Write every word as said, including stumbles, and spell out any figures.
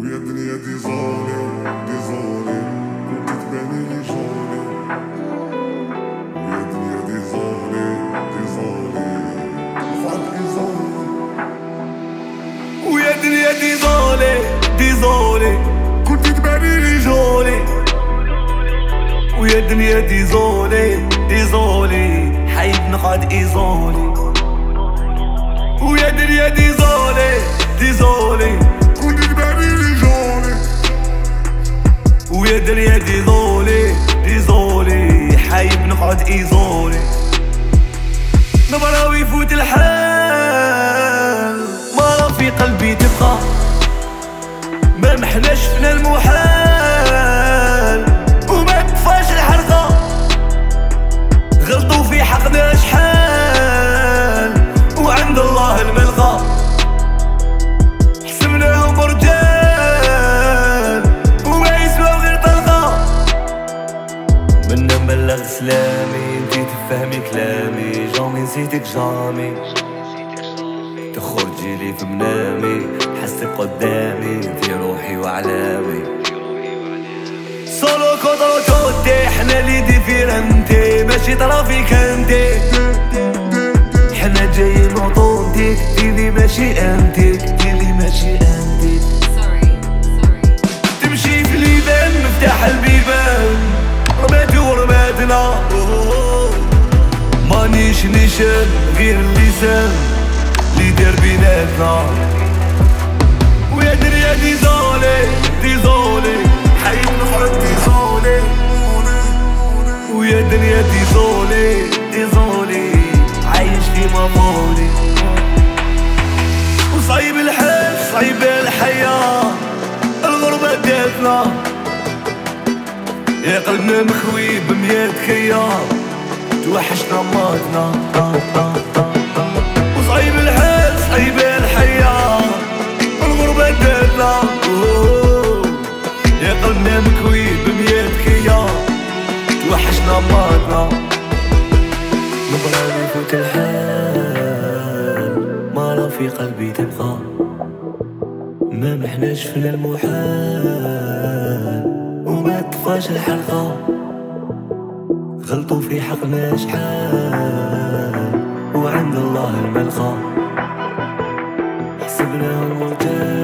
ويا دنيا ديزولي ديزولي كنت تباني لي جولي ويا دنيا ديزولي ديزولي فات ديزولي ويا دنيا ديزولي ديزولي كنت تباني لي جولي ويا دنيا ديزولي ديزولي حيد نقعد ايزولي ويا دنيا ديزولي ديزولي كنت تباني لي جولي ويا دنيا ديزولي ديزولي حيد نقعد ايزولي نبرا ويفوت الحال مرة في قلبي تبقى ما محناش فينا المحال وما تطفاش الحرقة غلطوا في حقنا شحال وعند الله الملقى حسبناهم رجال وما يسواو غير طلقة منا مبلغ سلامي انتي تفهمي كلامي جامي نسيتك جامي تخرجي لي في منامي حسك قدامي انتي روحي وعلامي سولو كوترو توتي حنا لي ديفيرنتي ماشي طرافيك انتي حنا جايين وطونتي ديلي ماشي انتي ديلي ماشي انتي تمشي في البيبان مفتاح البيبان رماتي ورماتنا مانيش نيشان غير اللسان اللي دار بيناتنا ويا دنيا ديزولي ديزولي حيد نفرد ديزولي ويا دنيا ديزولي ديزولي عايش في مامولي وصعيب الحال صعيب الحياة الغربة داتنا يا قلبنا مخوي بميات خيار توحشنا ماتنا وصعيب الحال صعيب الحياة الغربة داتنا يا قلبنا مكوي بميات خيار توحشنا ماتنا نبغى نفوت الحال مرة في قلبي تبقى ما محناش فينا المحال وما تطفاش الحلقة غلطوا في حقنا شحال وعند الله الملقى حسبناهم رجال